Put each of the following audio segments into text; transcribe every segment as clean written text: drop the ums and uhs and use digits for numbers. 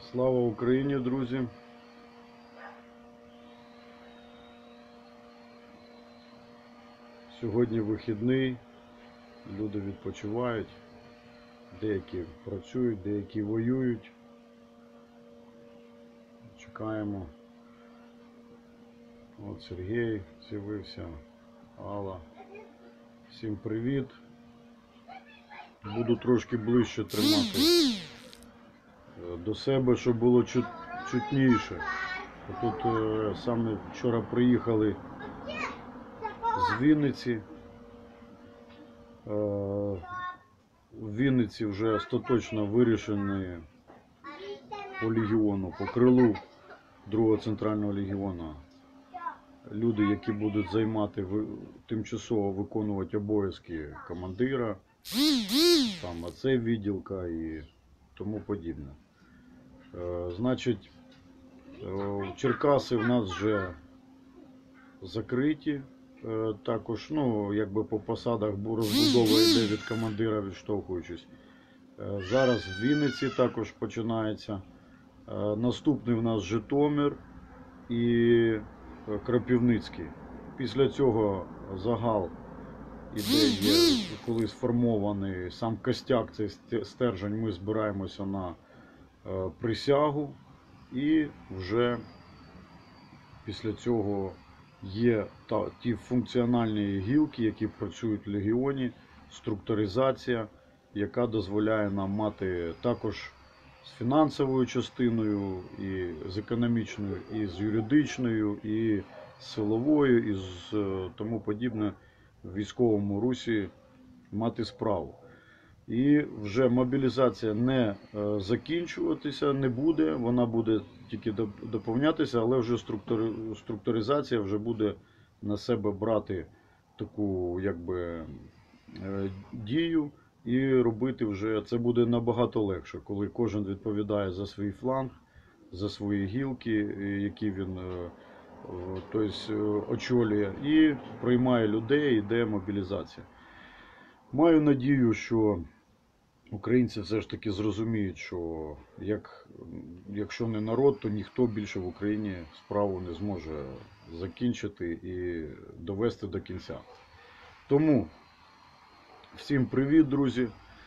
Слава Україні, друзі! Сьогодні вихідний, люди відпочивають, деякі працюють, деякі воюють. Чекаємо. От Сергій з'явився, Алла. Всім привіт! Буду трошки ближче тримати до себе, щоб було чутніше. Тут саме вчора приїхали з Вінниці. В Вінниці вже остаточно вирішені по легіону, по крилу 2-го центрального легіону. Люди, які будуть займати, тимчасово виконувати обов'язки командира, там оцей відділка і тому подібне. Значить, Черкаси в нас вже закриті. Також, якби по посадах розбудова йде від командира, відштовхуючись. Зараз в Вінниці також починається. Наступний в нас Житомир і Кропивницький. Після цього загал іде, коли сформований сам костяк, цей стержень, ми збираємося на присягу. І вже після цього є ті функціональні гілки, які працюють в легіоні, структуризація, яка дозволяє нам мати також з фінансовою частиною, і з економічною, і з юридичною, і з силовою, і з тому подібне в військовому русі мати справу. І вже мобілізація не закінчуватися не буде, вона буде тільки доповнятися, але вже структуризація вже буде на себе брати таку дію і робити вже це буде набагато легше, коли кожен відповідає за свій фланг, за свої гілки, які він очолює, і приймає людей, йде мобілізація. Маю надію, що українці все ж таки зрозуміють, що якщо не народ, то ніхто більше в Україні справу не зможе закінчити і довести до кінця. Тому всім привіт, друзі!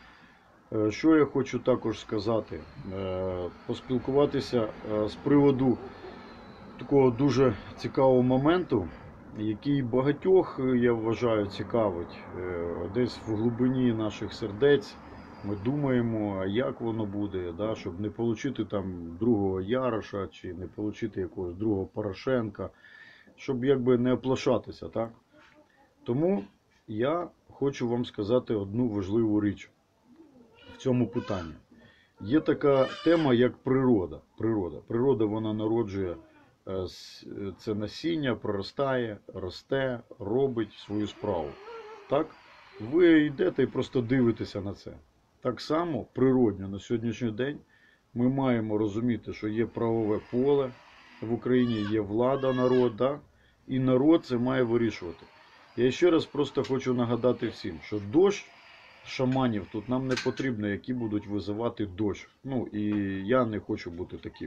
Що я хочу також сказати? Поспілкуватися з приводу такого дуже цікавого моменту, який багатьох, я вважаю, цікавить. Десь в глибині наших сердець ми думаємо, а як воно буде, щоб не отримати там другого Яроша, чи не отримати якогось другого Порошенка, щоб не оплошатися, так? Тому я хочу вам сказати одну важливу річ в цьому питанні. Є така тема, як природа. Природа, вона народжує це насіння, проростає, росте, робить свою справу. Так? Ви йдете і просто дивитеся на це. Так само, природньо, на сьогоднішній день ми маємо розуміти, що є правове поле в Україні, є влада, народ, і народ це має вирішувати. Я ще раз просто хочу нагадати всім, що дощ шаманів тут нам не потрібно, які будуть визивати дощ. І я не хочу бути таким.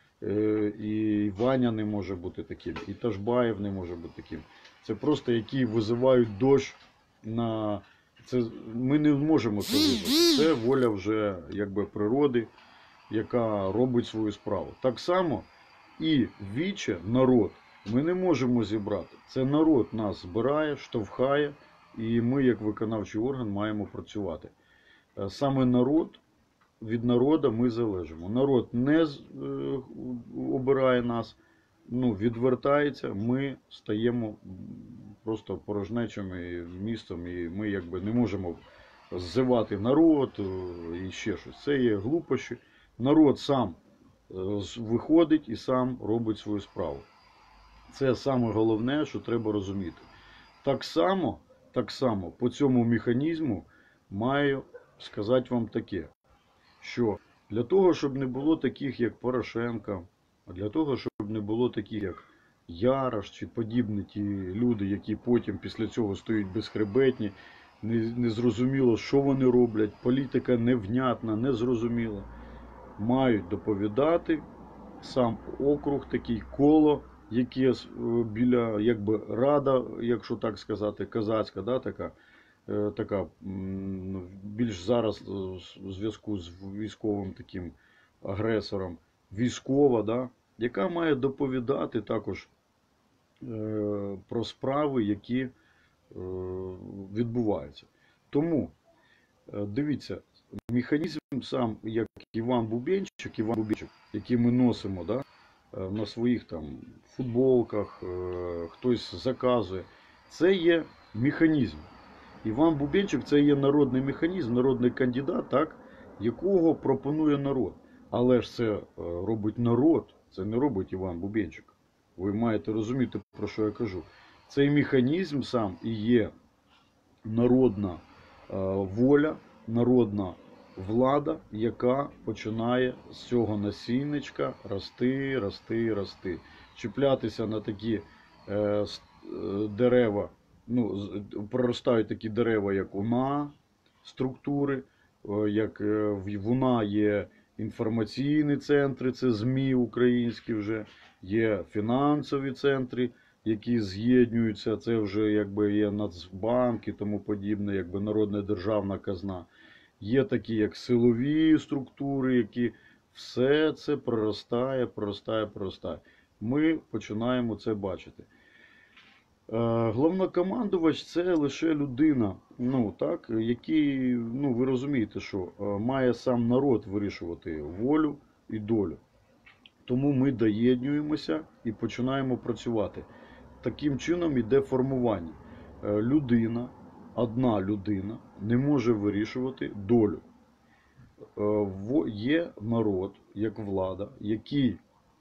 І Ваня не може бути таким, і Ташбаєв не може бути таким. Це просто які визивають дощ на... Ми не можемо це визвати. Це воля вже природи, яка робить свою справу. Так само і віче, народ, ми не можемо зібрати. Це народ нас збирає, штовхає, і ми, як виконавчий орган, маємо працювати. Саме народ, від народу ми залежимо. Народ не обирає нас, відвертається, ми стаємо просто порожнечим містом, і ми не можемо ззивати народ і ще щось. Це є глупощі. Народ сам виходить і сам робить свою справу. Це саме головне, що треба розуміти. Так само по цьому механізму маю сказати вам таке, що для того, щоб не було таких, як Порошенко, для того, щоб не було таких, як Ярош чи подібні ті люди, які потім після цього стоять безхребетні, не зрозуміло, що вони роблять, політика невнятна, незрозуміла. мають доповідати сам округ, такий коло, яке біля, якби рада, якщо так сказати, козацька, да, така більш зараз у зв'язку з військовим таким агресором, військова, да, яка має доповідати також про справи, які відбуваються. Тому, дивіться, механізм сам, як Іван Бубенчик, який ми носимо, да, на своїх там футболках, хтось заказує, це є механізм. Іван Бубенчик це є народний механізм, народний кандидат, так, якого пропонує народ. Але ж це робить народ, це не робить Іван Бубенчик. Ви маєте розуміти, про що я кажу. Цей механізм сам і є народна воля, народна влада, яка починає з цього насінничка рости. Чіплятися на такі дерева, проростають такі дерева, як УНА, структури, як в УНА є інформаційні центри, це ЗМІ українські вже, є фінансові центри, які з'єднуються, це вже якби є Нацбанк і тому подібне, якби народна державна казна. Є такі, як силові структури, які все це проростає. Ми починаємо це бачити. Головнокомандувач це лише людина, який, ви розумієте, що має сам народ вирішувати волю і долю. Тому ми доєднуємося і починаємо працювати. Таким чином йде формування. Одна людина не може вирішувати долю. Є народ, як влада, який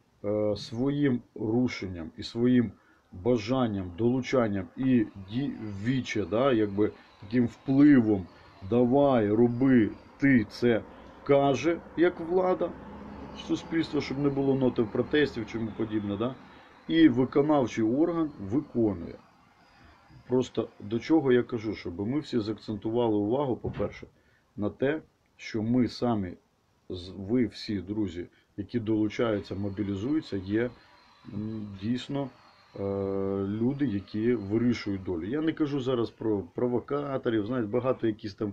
своїм рушенням і своїм бажанням, долучанням і віче, якби таким впливом давай, роби, ти це каже, як влада суспільства, щоб не було ноти протестів, чому подібне, і виконавчий орган виконує. Просто до чого я кажу, щоб ми всі заакцентували увагу, по-перше, на те, що ми самі, ви всі, друзі, які долучаються, мобілізуються, є дійсно люди, які вирішують долю. Я не кажу зараз про провокаторів, знаєте, багато якісь там,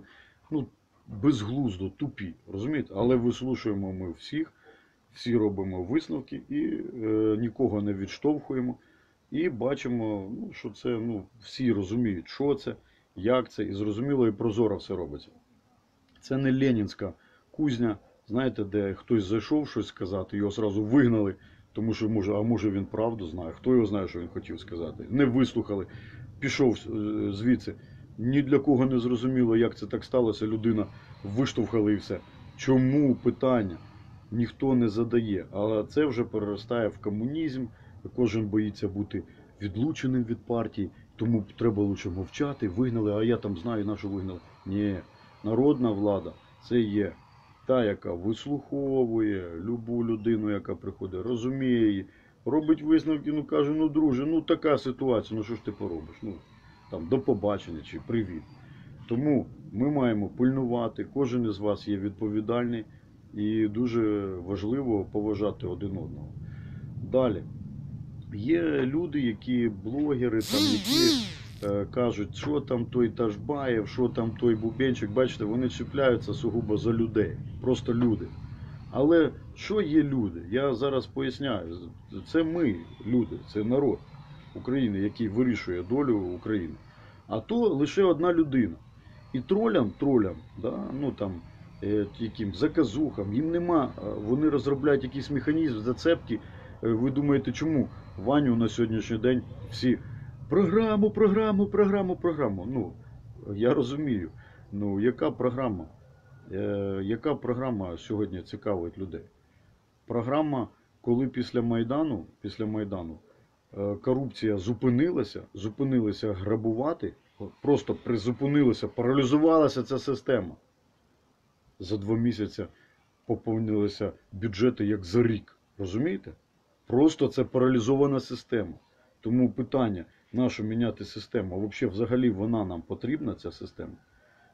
безглуздо, тупі, розумієте? Але вислушуємо ми всі робимо висновки і нікого не відштовхуємо. І бачимо, що це, всі розуміють, що це, як це, і зрозуміло, і прозоро все робиться. Це не ленінська кузня, знаєте, де хтось зайшов щось сказати, його одразу вигнали, тому що, може він правду знає, хто його знає, що він хотів сказати. Не вислухали, пішов звідси. Ні для кого не зрозуміло, як це так сталося, людина виштовхала і все. Чому питання? Ніхто не задає, але це вже переростає в комунізм. Кожен боїться бути відлученим від партії, тому треба лише мовчати, вигнали, а я там знаю, на що вигнали. Ні, народна влада це є та, яка вислуховує любу людину, яка приходить, розуміє її, робить висновки, каже, друже, така ситуація, що ж ти поробиш? До побачення чи привіт. Тому ми маємо пильнувати, кожен із вас є відповідальний і дуже важливо поважати один одного. Далі. Є люди, які блогери, які кажуть, що там той Ташбаєв, що там той Бубенчик. Бачите, вони чіпляються сугубо за людей. Просто люди. Але що є люди? Я зараз поясняю. Це ми, люди, це народ України, який вирішує долю України. А то лише одна людина. І тролям, яким заказухам, їм нема, вони розробляють якийсь механізм, зацепки. Ви думаєте, чому Ваню на сьогоднішній день всі програму? Я розумію. Яка програма? Яка програма сьогодні цікавить людей? Програма, коли після Майдану корупція зупинилася грабувати, просто призупинилася, паралізувалася ця система. За 2 місяці поповнилися бюджети як за рік. Розумієте? Просто це паралізована система. Тому питання, нащо міняти систему? Взагалі вона нам потрібна, ця система?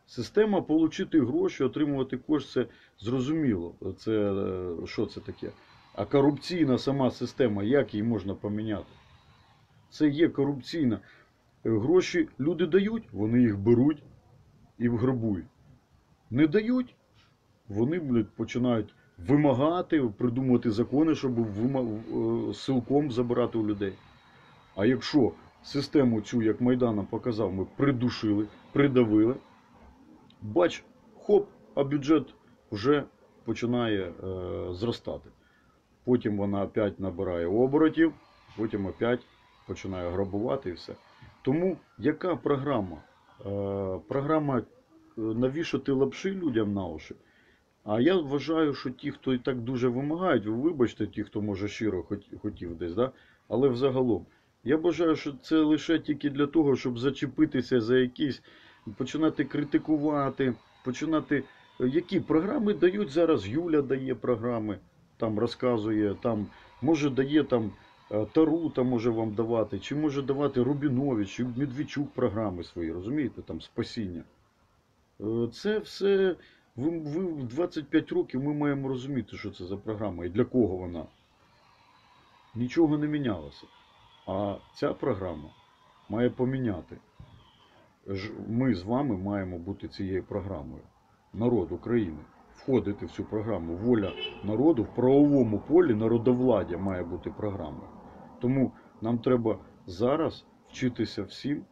Система отримати гроші, отримувати кошти, це зрозуміло. Це, що це таке? А корупційна сама система, як її можна поміняти? Це є корупційна. Гроші люди дають, вони їх беруть і вграбують. Не дають, вони починають вимагати, придумувати закони, щоб силком забирати у людей. А якщо систему цю, як Майдан нам показав, ми придушили, придавили, бач, хоп, а бюджет вже починає зростати. Потім вона опять набирає оборотів, потім опять починає грабувати і все. Тому яка програма? Програма навішати лапши людям на уші. А я вважаю, що ті, хто і так дуже вимагають, ви вибачте, ті, хто може щиро хотів десь, да? Але взагалом, я вважаю, що це лише тільки для того, щоб зачепитися за якісь, починати критикувати, починати, які програми дають зараз, Юля дає програми, там розказує, там, може дає там Тарута може вам давати, чи може давати Рубінович, чи Медведчук програми свої, розумієте, там спасіння. Це все, ви в 25 років ми маємо розуміти, що це за програма і для кого вона. Нічого не мінялося. А ця програма має поміняти. Ми з вами маємо бути цією програмою. Народ України. Входити в цю програму. Воля народу в правовому полі народовладдя має бути програмою. Тому нам треба зараз вчитися всім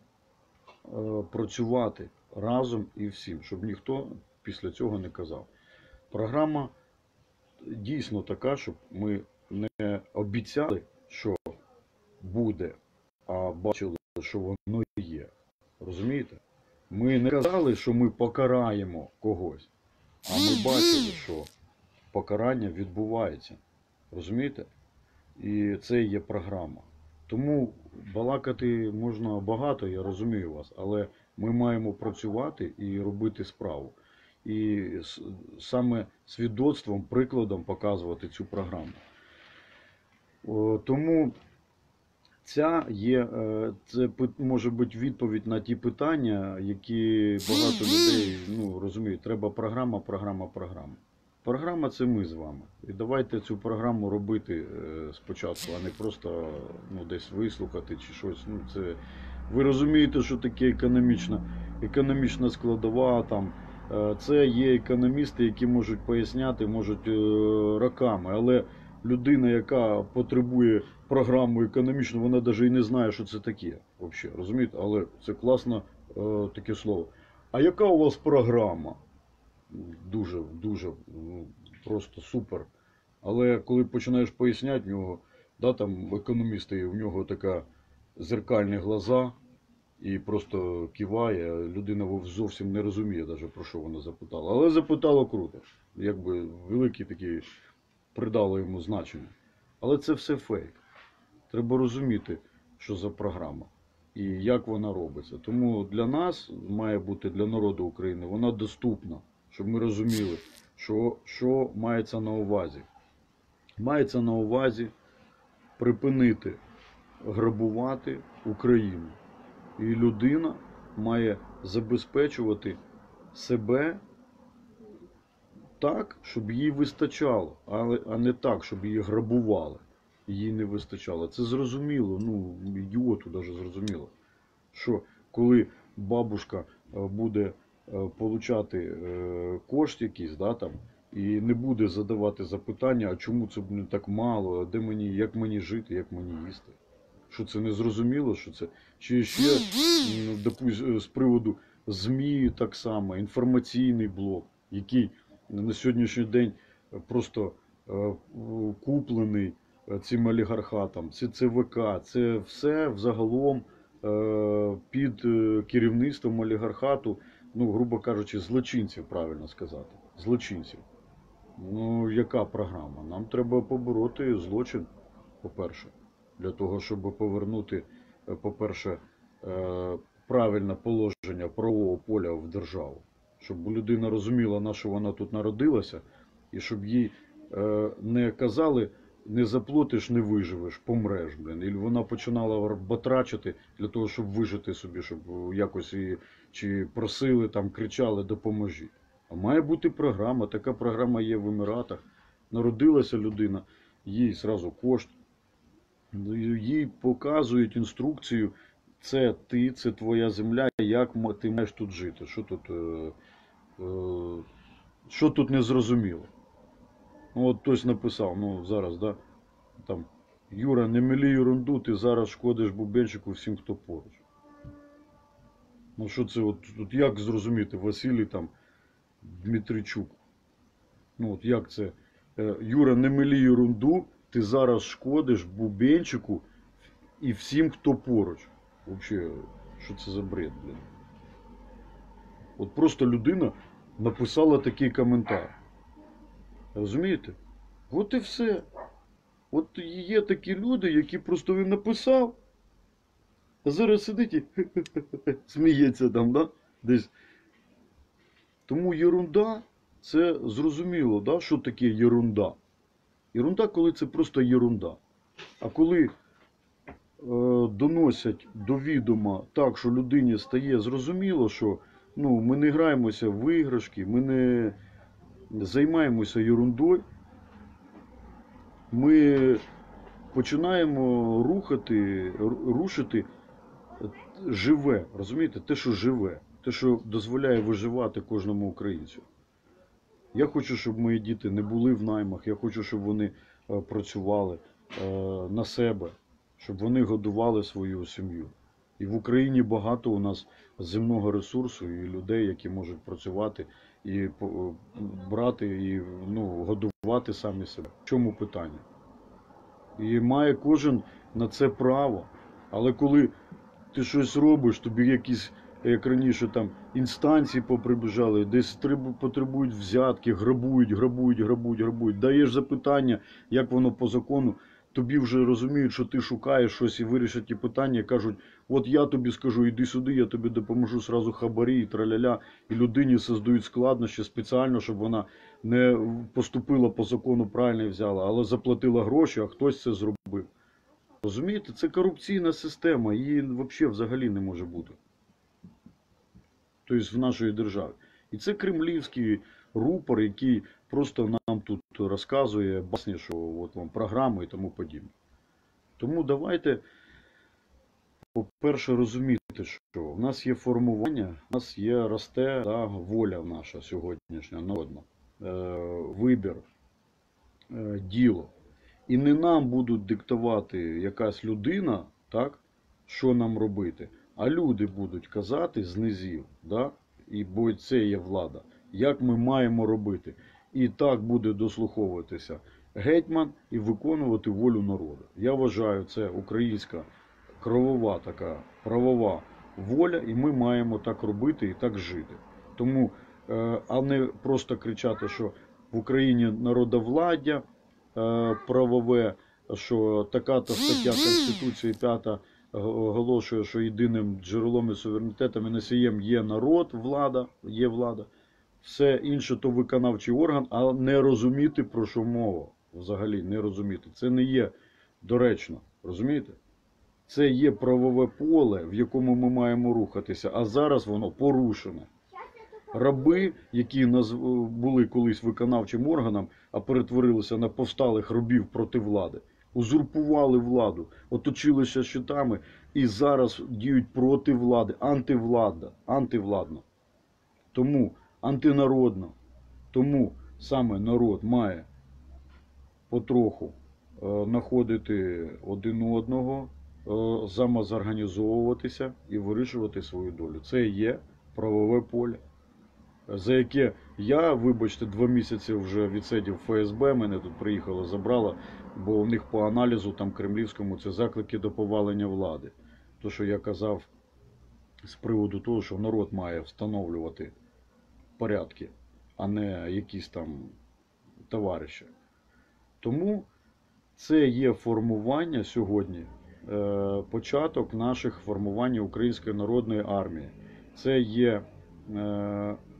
працювати разом і всім, щоб ніхто після цього не казав. Програма дійсно така, щоб ми не обіцяли, що буде, а бачили, що воно є. Розумієте? Ми не казали, що ми покараємо когось, а ми бачили, що покарання відбувається. Розумієте? І це є програма. Тому балакати можна багато, я розумію вас, але ми маємо працювати і робити справу. І саме свідоцтвом, прикладом показувати цю програму. Тому це може бути відповідь на ті питання, які багато людей розуміють. Треба програма. Програма – це ми з вами. І давайте цю програму робити спочатку, а не просто десь вислухати чи щось. Ви розумієте, що таке економічна складова. Там, це є економісти, які можуть поясняти, можуть роками. Але людина, яка потребує програму економічну, вона навіть і не знає, що це таке. Взагалі, розумієте? Але це класне таке слово. А яка у вас програма? Дуже просто супер. Але коли починаєш поясняти в нього, там економісти, в нього така зеркальні глаза і просто киває, людина зовсім не розуміє навіть, про що вона запитала. Але запитала круто. Якби великий такий придало йому значення. Але це все фейк. Треба розуміти, що за програма і як вона робиться. Тому для нас має бути, для народу України, вона доступна. Щоб ми розуміли, що мається на увазі. Мається на увазі припинити грабувати Україну. І людина має забезпечувати себе так, щоб їй вистачало, а не так, щоб її грабували. Їй не вистачало. Це зрозуміло, ідіоту навіть зрозуміло, що коли бабушка буде получати кошти якісь, і не буде задавати запитання, а чому це так мало, як мені жити, як мені їсти. Що це не зрозуміло, що це. Чи ще з приводу ЗМІ так само, інформаційний блок, який на сьогоднішній день просто куплений цим олігархатом, це ЦВК, це все взагалом під керівництвом олігархату, грубо кажучи, злочинців, правильно сказати. Злочинців. Яка програма? Нам треба побороти злочин, по-перше. Для того, щоб повернути, по-перше, правильне положення правового поля в державу. Щоб людина розуміла, на що вона тут народилася, і щоб їй не казали, не заплатиш, не виживеш, помреш, блін. І вона починала батрачити для того, щоб вижити собі, щоб якось її чи просили, там, кричали, допоможіть. А має бути програма, така програма є в Еміратах. Народилася людина, їй зразу кошт, їй показують інструкцію, це ти, це твоя земля, як ти маєш тут жити. Що тут не зрозуміло? Ну, от хтось написав, ну зараз, да, там, Юра, не милі ерунду, ти зараз шкодиш бубенчику всім, хто поруч. Ну що це, от як зрозуміти, Василій там, Дмитричук? Ну от як це? Юра, не милі ерунду, ти зараз шкодиш бубенчику і всім, хто поруч. Взагалі, що це за бред, блін? От просто людина написала такий коментар. Розумієте? От і все. От є такі люди, які просто він написав, а зараз сидить і сміється там, да? Десь. Тому єрунда, це зрозуміло, да? Що таке єрунда. Єрунда, коли це просто єрунда. А коли доносять до відома так, що людині стає зрозуміло, що ну, ми не граємося в іграшки, ми не займаємося ерундою, ми починаємо рушити живе, розумієте, те, що живе, те, що дозволяє виживати кожному українцю. Я хочу, щоб мої діти не були в наймах, я хочу, щоб вони працювали на себе, щоб вони годували свою сім'ю. І в Україні багато у нас земного ресурсу і людей, які можуть працювати і брати, і годувати самі себе. В чому питання? І має кожен на це право. Але коли ти щось робиш, тобі якісь, як раніше, там інстанції поприбіжали, десь потребують взятки, грабують. Даєш запитання, як воно по закону, тобі вже розуміють, що ти шукаєш щось і вирішать ті питання, кажуть, от я тобі скажу, іди сюди, я тобі допоможу, сразу хабарі і траля-ля. І людині создають складнощі спеціально, щоб вона не поступила по закону правильно і взяла, але заплатила гроші, а хтось це зробив. Розумієте, це корупційна система, її взагалі не може бути. Тобто в нашій державі. І це кремлівський рупор, який просто нам тут розказує басні, що от вам програми і тому подібне. Тому давайте, по-перше, розуміти, що в нас є формування, в нас є росте воля наша сьогоднішня, народна, вибір, діло. І не нам будуть диктувати якась людина, так, що нам робити, а люди будуть казати з низів, да, бо це є влада, як ми маємо робити. І так буде дослуховуватися гетьман і виконувати волю народу. Я вважаю, це українська кровова така правова воля, і ми маємо так робити і так жити. Тому, а не просто кричати, що в Україні народовладдя правове, що така-то стаття Конституції 5 оголошує, що єдиним джерелом і суверенітетом і носієм є народ, влада, є влада. Все інше то виконавчий орган, а не розуміти, про що мова. Взагалі не розуміти. Це не є доречно. Розумієте? Це є правове поле, в якому ми маємо рухатися, а зараз воно порушене. Раби, які були колись виконавчим органом, а перетворилися на повсталих рабів проти влади, узурпували владу, оточилися щитами і зараз діють проти влади, антивладно. Тому антинародно. Тому саме народ має потроху знаходити один одного, самозорганізовуватися і вирішувати свою долю. Це є правове поле, за яке я, вибачте, 2 місяці вже відсидів ФСБ, мене тут приїхало, забрало, бо у них по аналізу там кремлівському це заклики до повалення влади. То, що я казав з приводу того, що народ має встановлювати порядки, а не якісь там товариші. Тому це є формування сьогодні, початок наших формування Української народної армії. Це є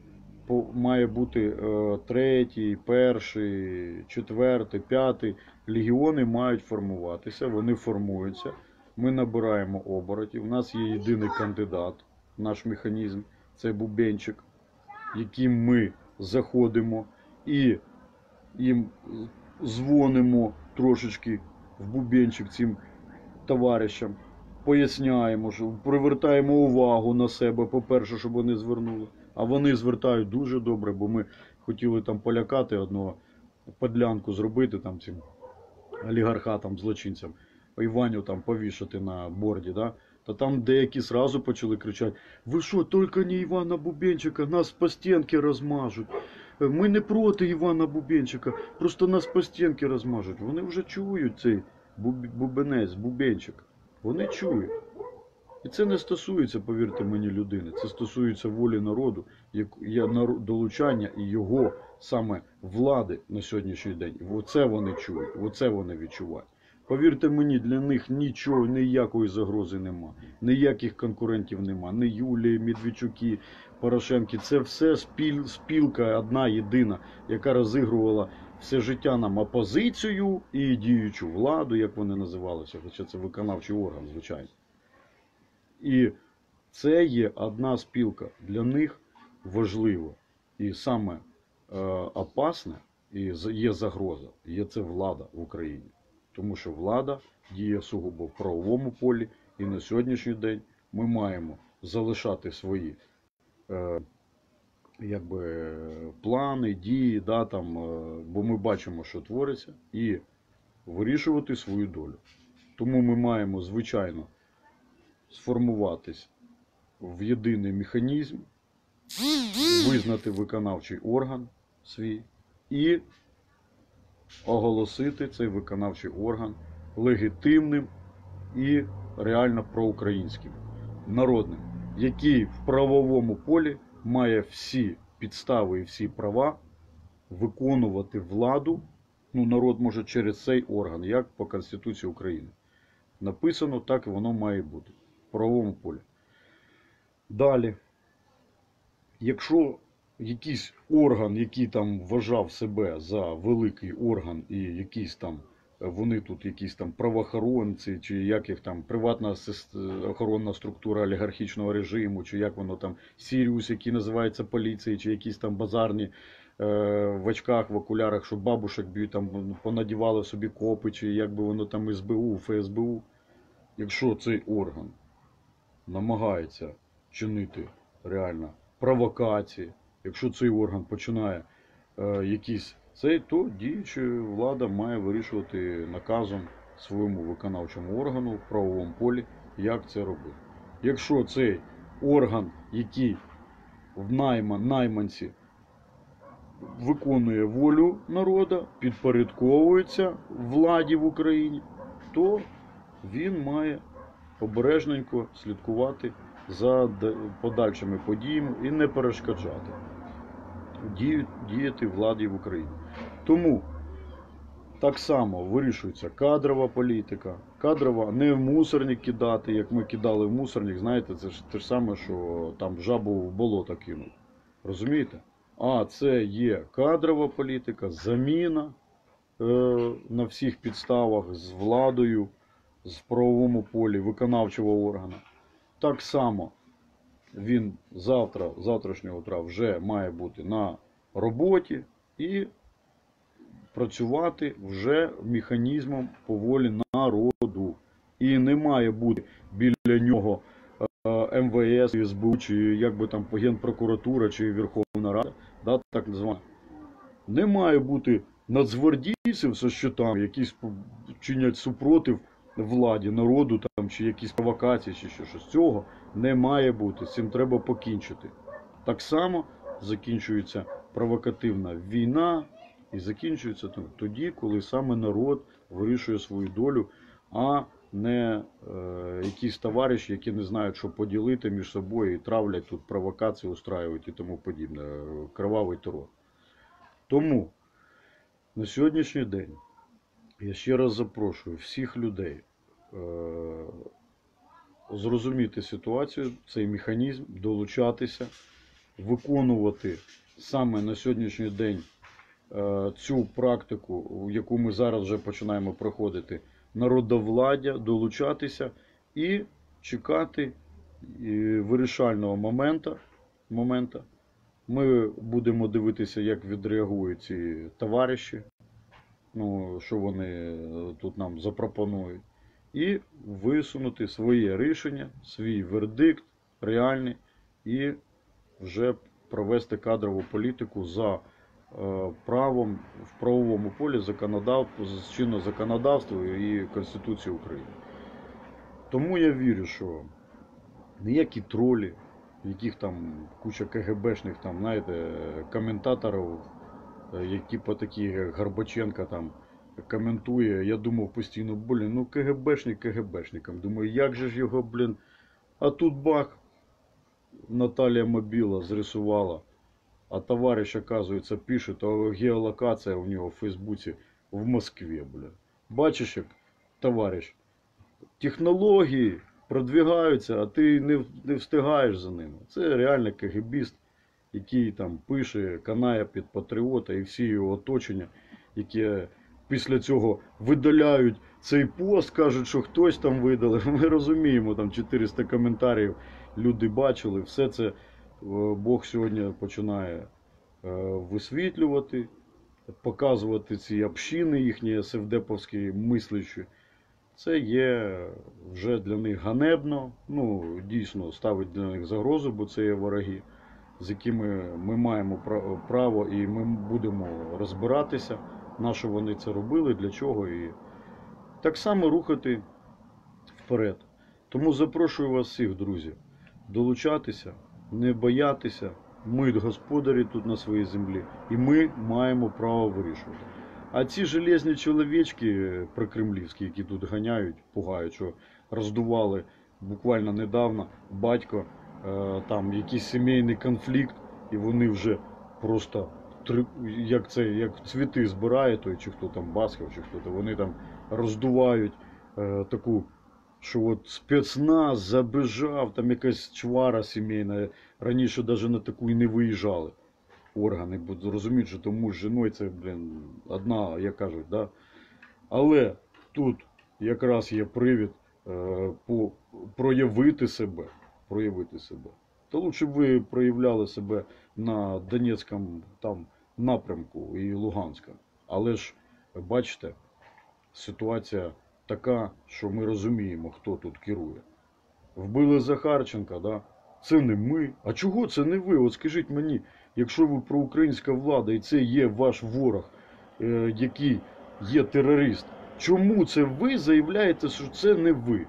має бути третій, перший, четвертий, п'ятий. Легіони мають формуватися, вони формуються. Ми набираємо оборотів. У нас є єдиний кандидат, наш механізм, це бубенчик, яким ми заходимо і їм дзвонимо трошечки в бубенчик цим товаришам, поясняємо, що привертаємо увагу на себе, по-перше, щоб вони звернули. А вони звертають дуже добре, бо ми хотіли там полякати одного, подлянку зробити там цим олігархатам, злочинцям, Іваню там повішати на борді, да? Та там деякі сразу почали кричати: ви що, тільки не Івана Бубенчика, нас по стінки розмажуть. Ми не проти Івана Бубенчика, просто нас по стінки розмажуть. Вони вже чують цей бубенець, бубенчик. Вони чують. І це не стосується, повірте мені, людини. Це стосується волі народу, долучання і його саме влади на сьогоднішній день. Оце вони чують, оце вони відчувають. Повірте мені, для них нічого, ніякої загрози нема. Ніяких конкурентів нема. Ні Юлії, Медведчуки, Порошенки. Це все спілка одна єдина, яка розігрувала все життя нам опозицію і діючу владу, як вони називалися. Хоча це виконавчий орган, звичайно. І це є одна спілка. Для них важливо. І саме опасне, і є загроза, є це влада в Україні. Тому що влада діє сугубо в правовому полі. І на сьогоднішній день ми маємо залишати свої плани, дії, да, там, бо ми бачимо, що твориться, і вирішувати свою долю. Тому ми маємо, звичайно, сформуватись в єдиний механізм, визнати виконавчий орган свій і оголосити цей виконавчий орган легітимним і реально проукраїнським, народним, який в правовому полі має всі підстави і всі права виконувати владу. Ну, народ може через цей орган, як по Конституції України. Написано, так і воно має бути. В правовому полі. Далі, якщо якийсь орган, який там вважав себе за великий орган і якийсь там, вони тут якісь там правоохоронці, чи як їх там, приватна охоронна структура олігархічного режиму, чи як воно там, Сіріус, який називається поліцією, чи якісь там базарні в очках, в окулярах, що бабушек б'ють, там понадівали собі копи, чи як би воно там СБУ, ФСБУ. Якщо цей орган намагається чинити реально провокації, якщо цей орган починає якісь цей, то діюча влада має вирішувати наказом своєму виконавчому органу в правовому полі, як це робити. Якщо цей орган, який в найманці виконує волю народу, підпорядковується владі в Україні, то він має обережненько слідкувати подальшими подіями і не перешкоджати діяти владі в Україні. Тому так само вирішується кадрова політика. Кадрова, не в мусорник кидати, як ми кидали в мусорник, знаєте, це ж те ж саме, що там жабу в болото кинуть. Розумієте? А це є кадрова політика, заміна на всіх підставах з владою, в правовому полі виконавчого органу. Так само він завтрашнього утра вже має бути на роботі і працювати вже механізмом по волі народу. І не має бути біля нього МВС, СБУ, чи як би там Генпрокуратура, чи Верховна Рада, да, так звана. Не має бути нацгвардійців зі щитами, які чинять супротив владі, народу, там, чи якісь провокації, чи щось. Цього не має бути. З цим треба покінчити. Так само закінчується провокативна війна і закінчується тоді, коли саме народ вирішує свою долю, а не якісь товариші, які не знають, що поділити між собою і травлять тут провокації, устраюють і тому подібне. Кривавий терор. Тому на сьогоднішній день я ще раз запрошую всіх людей зрозуміти ситуацію, цей механізм, долучатися, виконувати саме на сьогоднішній день цю практику, яку ми зараз вже починаємо проходити, народовладдя, долучатися і чекати вирішального моменту. Ми будемо дивитися, як відреагують ці товариші, ну, що вони тут нам запропонують, і висунути своє рішення, свій вердикт реальний, і вже провести кадрову політику за правом в правовому полі чинного законодавства і Конституції України. Тому я вірю, що ніякі тролі, яких там куча КГБшних там, знаєте, коментаторів, які по такі як Горбаченко там коментує, я думав постійно, блін, ну КГБшник КГБшником. Думаю, як же ж його, блін, а тут бах, Наталія Мобіла зрисувала, а товариш, оказується, пише, то геолокація у нього в Фейсбуці в Москві, блін. Бачиш, як товариш, технології продвигаються, а ти не встигаєш за ними. Це реально КГБіст, який там пише, канає під патріота і всі його оточення, які після цього видаляють цей пост, кажуть, що хтось там видалив. Ми розуміємо, там 400 коментарів люди бачили. Все це Бог сьогодні починає висвітлювати, показувати ці общини їхні СФД-повські мислячі. Це є вже для них ганебно, ну, дійсно ставить для них загрозу, бо це є вороги, з якими ми маємо право і ми будемо розбиратися, на що вони це робили, для чого, і так само рухати вперед. Тому запрошую вас всіх, друзі, долучатися, не боятися. Ми господарі тут на своїй землі, і ми маємо право вирішувати. А ці железні чоловічки прокремлівські, які тут ганяють, пугають, що роздували буквально недавно батько, там якийсь сімейний конфлікт, і вони вже просто, як цвіти збирає той, чи хто там Басков, чи хто-то, вони там роздувають таку, що от спецназ забежав, там якась чвара сімейна, раніше навіть на таку і не виїжджали органи, бо розуміють, що тому з жіною це, блін, одна, як кажуть, да? Але тут якраз є привід проявити себе. Та лучше б ви проявляли себе на Донецькому там напрямку і Луганському. Але ж, бачите, ситуація така, що ми розуміємо, хто тут керує. Вбили Захарченка, да? Це не ми. А чого це не ви? От скажіть мені, якщо ви проукраїнська влада і це є ваш ворог, який є терорист, чому це ви заявляєте, що це не ви?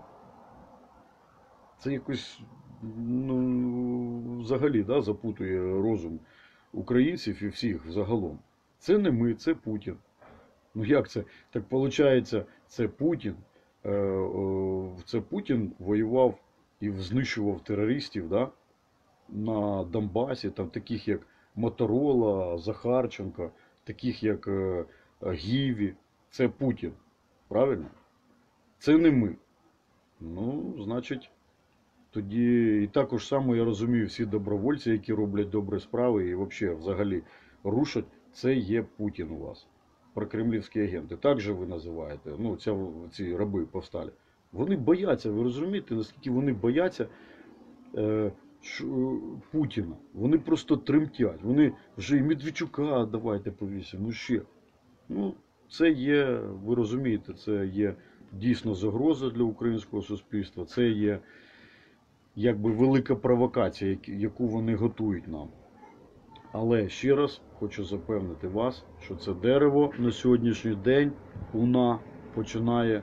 Це якось, ну, взагалі, да, запутує розум українців і всіх загалом. Це не ми, це Путін. Ну як це? Так виходить, це Путін. Це Путін воював і знищував терористів, да? На Донбасі, там таких як Моторола, Захарченко, таких як Гіві. Це Путін. Правильно? Це не ми. Ну, значить, тоді і також само я розумію, всі добровольці, які роблять добрі справи і взагалі рушать, це є Путін у вас. Прокремлівські агенти. Так же ви називаєте, ну, ці раби повсталі. Вони бояться, ви розумієте, наскільки вони бояться Путіна. Вони просто тремтять. Вони вже і Медведчука давайте повісимо, ну ще. Ну, це є, ви розумієте, це є дійсно загроза для українського суспільства. Це є якби велика провокація, яку вони готують нам. Але ще раз хочу запевнити вас, що це дерево на сьогоднішній день луна починає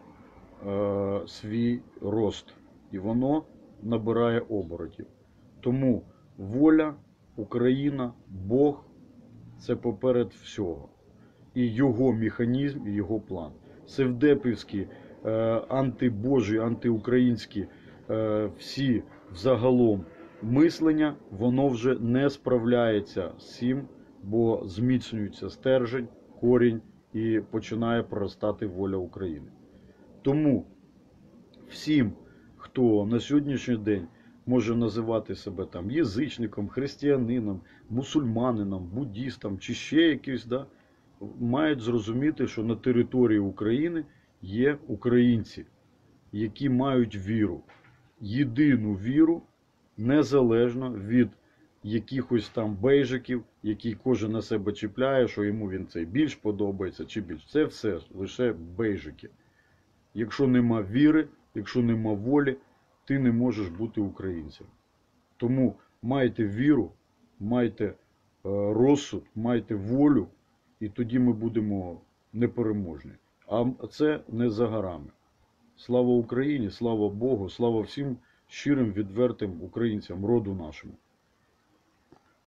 свій рост. І воно набирає оборотів. Тому воля, Україна, Бог – це поперед всього. І його механізм, і його план. Севдепівські, антибожі, антиукраїнські, всі взагалом мислення, воно вже не справляється з цим, бо зміцнюється стержень, корінь і починає проростати воля України. Тому всім, хто на сьогоднішній день може називати себе там язичником, християнином, мусульманином, буддістом чи ще якийсь, да, мають зрозуміти, що на території України є українці, які мають віру. Єдину віру, незалежно від якихось там бейжиків, які кожен на себе чіпляє, що йому він цей більш подобається чи більш. Це все лише бейжики. Якщо нема віри, якщо нема волі, ти не можеш бути українцем. Тому майте віру, майте розсуд, майте волю, і тоді ми будемо непереможні. А це не за горами. Слава Україні, слава Богу, слава всім щирим, відвертим українцям, роду нашому.